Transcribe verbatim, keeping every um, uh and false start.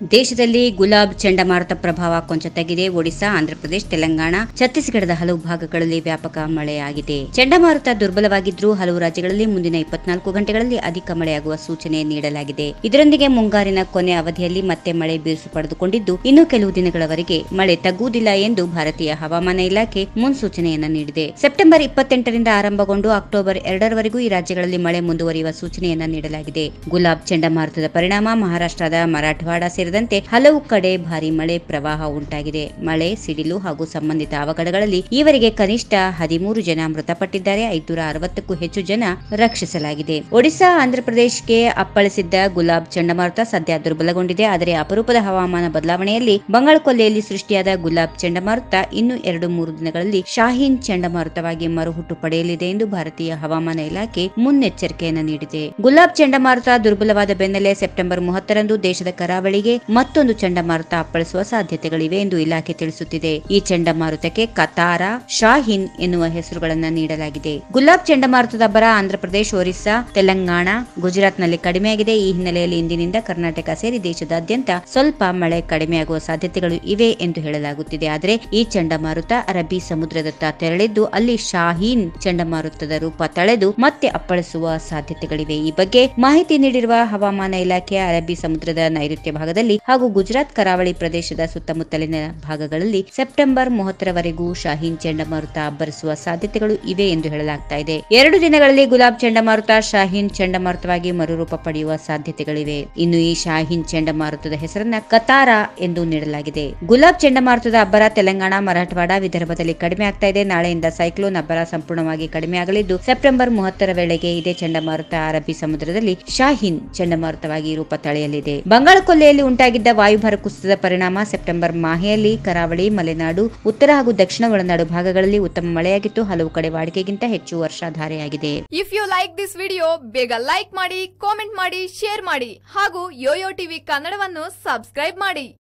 ದೇಶದಲ್ಲಿ ಗುಲಾಬ್ ಚಂಡಮಾರುತ ಪ್ರಭಾವ ಕೊಂಚ ತಗ್ಗಿದೆ. ಒಡಿಶಾ, ಆಂಧ್ರಪ್ರದೇಶ, ತೆಲಂಗಾಣ, ಛತ್ತೀಸ್ಗಢದ ಹಲವು ಭಾಗಗಳಲ್ಲಿ ವ್ಯಾಪಕ ಮಳೆಯಾಗಿದೆ. ಚಂಡಮಾರುತ ದುರ್ಬಲವಾಗಿದ್ದರೂ ಹಲವು ರಾಜ್ಯಗಳಲ್ಲಿ ಮುಂದಿನ ಇಪ್ಪತ್ನಾಲ್ಕು ಗಂಟೆಗಳಲ್ಲಿ ಅಧಿಕ ಮಳೆಯಾಗುವ ಸೂಚನೆ ನೀಡಲಾಗಿದೆ. ಇದರೊಂದಿಗೆ ಮುಂಗಾರಿನ ಕೊನೆ ಅವಧಿಯಲ್ಲಿ ಮತ್ತೆ ಮಳೆ ಬಿರುಸು ಪಡೆದುಕೊಂಡಿದ್ದು, ಇನ್ನು ಕೆಲವು ದಿನಗಳವರೆಗೆ ಮಳೆ ತಗ್ಗುವುದಿಲ್ಲ ಎಂದು ಭಾರತೀಯ ಹವಾಮಾನ ಇಲಾಖೆ ಮುನ್ಸೂಚನೆಯನ್ನ ನೀಡಿದೆ. ಸೆಪ್ಟೆಂಬರ್ ಇಪ್ಪತ್ತೆಂಟರಿಂದ ಆರಂಭಗೊಂಡು ಅಕ್ಟೋಬರ್ ಎರಡರವರೆಗೂ ಈ ರಾಜ್ಯಗಳಲ್ಲಿ ಮಳೆ ಮುಂದುವರಿಯುವ ಸೂಚನೆಯನ್ನ ನೀಡಲಾಗಿದೆ. ಗುಲಾಬ್ ಚಂಡಮಾರುತದ ಪರಿಣಾಮ ಮಹಾರಾಷ್ಟ್ರದ ಮರಾಠವಾಡ ಸೇರಿದಂತೆ ಹಲವು ಕಡೆ ಭಾರಿ ಮಳೆ ಪ್ರವಾಹ ಉಂಟಾಗಿದೆ. ಮಳೆ, ಸಿಡಿಲು ಹಾಗೂ ಸಂಬಂಧಿತ ಅವಘಡಗಳಲ್ಲಿ ಈವರೆಗೆ ಕನಿಷ್ಠ ಹದಿಮೂರು ಜನ ಮೃತಪಟ್ಟಿದ್ದಾರೆ. ಐದುನೂರ ಅರವತ್ತಕ್ಕೂ ಹೆಚ್ಚು ಜನ ರಕ್ಷಿಸಲಾಗಿದೆ. ಒಡಿಶಾ, ಆಂಧ್ರಪ್ರದೇಶಕ್ಕೆ ಅಪ್ಪಳಿಸಿದ್ದ ಗುಲಾಬ್ ಚಂಡಮಾರುತ ಸದ್ಯ ದುರ್ಬಲಗೊಂಡಿದೆ. ಆದರೆ ಅಪರೂಪದ ಹವಾಮಾನ ಬದಲಾವಣೆಯಲ್ಲಿ ಬಂಗಾಳಕೊಲ್ಲಿಯಲ್ಲಿ ಸೃಷ್ಟಿಯಾದ ಗುಲಾಬ್ ಚಂಡಮಾರುತ ಇನ್ನು ಎರಡು ಮೂರು ದಿನಗಳಲ್ಲಿ ಶಾಹೀನ್ ಚಂಡಮಾರುತವಾಗಿ ಮರುಹುಟ್ಟು ಪಡೆಯಲಿದೆ ಎಂದು ಭಾರತೀಯ ಹವಾಮಾನ ಇಲಾಖೆ ಮುನ್ನೆಚ್ಚರಿಕೆಯನ್ನು ನೀಡಿದೆ. ಗುಲಾಬ್ ಚಂಡಮಾರುತ ದುರ್ಬಲವಾದ ಬೆನ್ನಲ್ಲೇ ಸೆಪ್ಟೆಂಬರ್ ಮೂವತ್ತರಂದು ದೇಶದ ಕರಾವಳಿಗೆ ಮತ್ತೊಂದು ಚಂಡಮಾರುತ ಅಪ್ಪಳಿಸುವ ಸಾಧ್ಯತೆಗಳಿವೆ ಎಂದು ಇಲಾಖೆ ತಿಳಿಸುತ್ತಿದೆ. ಈ ಚಂಡಮಾರುತಕ್ಕೆ ಕತಾರಾ, ಶಾಹೀನ್ ಎನ್ನುವ ಹೆಸರುಗಳನ್ನು ನೀಡಲಾಗಿದೆ. ಗುಲಾಬ್ ಚಂಡಮಾರುತದ ಅಬ್ಬರ ಆಂಧ್ರಪ್ರದೇಶ, ಒರಿಸ್ಸಾ, ತೆಲಂಗಾಣ, ಗುಜರಾತ್ನಲ್ಲಿ ಕಡಿಮೆಯಾಗಿದೆ. ಈ ಹಿನ್ನೆಲೆಯಲ್ಲಿ ಇಂದಿನಿಂದ ಕರ್ನಾಟಕ ಸೇರಿ ದೇಶದಾದ್ಯಂತ ಸ್ವಲ್ಪ ಮಳೆ ಕಡಿಮೆಯಾಗುವ ಸಾಧ್ಯತೆಗಳು ಇವೆ ಎಂದು ಹೇಳಲಾಗುತ್ತಿದೆ. ಆದರೆ ಈ ಚಂಡಮಾರುತ ಅರಬ್ಬಿ ಸಮುದ್ರದತ್ತ ತೆರಳಿದ್ದು, ಅಲ್ಲಿ ಶಾಹೀನ್ ಚಂಡಮಾರುತದ ರೂಪ ತಳೆದು ಮತ್ತೆ ಅಪ್ಪಳಿಸುವ ಸಾಧ್ಯತೆಗಳಿವೆ. ಈ ಬಗ್ಗೆ ಮಾಹಿತಿ ನೀಡಿರುವ ಹವಾಮಾನ ಇಲಾಖೆ, ಅರಬ್ಬಿ ಸಮುದ್ರದ ನೈಋತ್ಯ ಭಾಗದಲ್ಲಿ ಹಾಗೂ ಗುಜರಾತ್ ಕರಾವಳಿ ಪ್ರದೇಶದ ಸುತ್ತಮುತ್ತಲಿನ ಭಾಗಗಳಲ್ಲಿ ಸೆಪ್ಟೆಂಬರ್ ಮೂವತ್ತರವರೆಗೂ ಶಾಹೀನ್ ಚಂಡಮಾರುತ ಅಬ್ಬರಿಸುವ ಸಾಧ್ಯತೆಗಳು ಇವೆ ಎಂದು ಹೇಳಲಾಗ್ತಾ ಇದೆ. ಎರಡು ದಿನಗಳಲ್ಲಿ ಗುಲಾಬ್ ಚಂಡಮಾರುತ ಶಾಹೀನ್ ಚಂಡಮಾರುತವಾಗಿ ಮರುರೂಪ ಪಡೆಯುವ ಸಾಧ್ಯತೆಗಳಿವೆ. ಇನ್ನು ಈ ಶಾಹೀನ್ ಚಂಡಮಾರುತದ ಹೆಸರನ್ನ ಕತಾರಾ ಎಂದು ನೀಡಲಾಗಿದೆ. ಗುಲಾಬ್ ಚಂಡಮಾರುತದ ಅಬ್ಬರ ತೆಲಂಗಾಣ, ಮರಾಠವಾಡ, ವಿದರ್ಭದಲ್ಲಿ ಕಡಿಮೆ ಆಗ್ತಾ ಇದೆ. ನಾಳೆಯಿಂದ ಸೈಕ್ಲೋನ್ ಅಬ್ಬರ ಸಂಪೂರ್ಣವಾಗಿ ಕಡಿಮೆಯಾಗಲಿದ್ದು, ಸೆಪ್ಟೆಂಬರ್ ಮೂವತ್ತರ ವೇಳೆಗೆ ಇದೇ ಚಂಡಮಾರುತ ಅರಬ್ಬಿ ಸಮುದ್ರದಲ್ಲಿ ಶಾಹೀನ್ ಚಂಡಮಾರುತವಾಗಿ ರೂಪ ತಳೆಯಲಿದೆ. ಬಂಗಾಳಕೊಲ್ಲಿಯಲ್ಲಿ ಉಂಟಾಗಿದ್ದ ವಾಯುಭಾರ ಕುಸಿತದ ಪರಿಣಾಮ ಸೆಪ್ಟೆಂಬರ್ ಮಾಹೆಯಲ್ಲಿ ಕರಾವಳಿ, ಮಲೆನಾಡು, ಉತ್ತರ ಹಾಗೂ ದಕ್ಷಿಣ ಒಳನಾಡು ಭಾಗಗಳಲ್ಲಿ ಉತ್ತಮ ಮಳೆಯಾಗಿತ್ತು. ಹಲವು ಕಡೆ ವಾಡಿಕೆಗಿಂತ ಹೆಚ್ಚು ವರ್ಷಾಧಾರೆಯಾಗಿದೆ. If you like this video, ಬೇಗ ಲೈಕ್ ಮಾಡಿ, ಕಾಮೆಂಟ್ ಮಾಡಿ, ಶೇರ್ ಮಾಡಿ ಹಾಗೂ ಯೋಯೋ ಟಿವಿ ಕನ್ನಡವನ್ನು ಸಬ್ಸ್ಕ್ರೈಬ್ ಮಾಡಿ.